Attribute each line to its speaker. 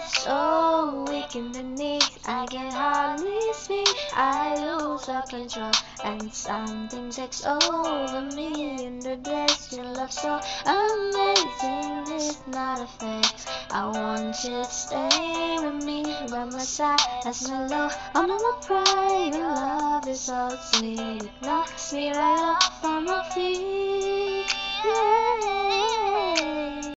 Speaker 1: gets so weak in the knees, I can hardly speak. I lose all control and something takes over me. In the days your love so amazing, it's not a fake. I want you to stay with me by my side as my love under my pride. Your love is so sweet, it knocks me right off on my feet.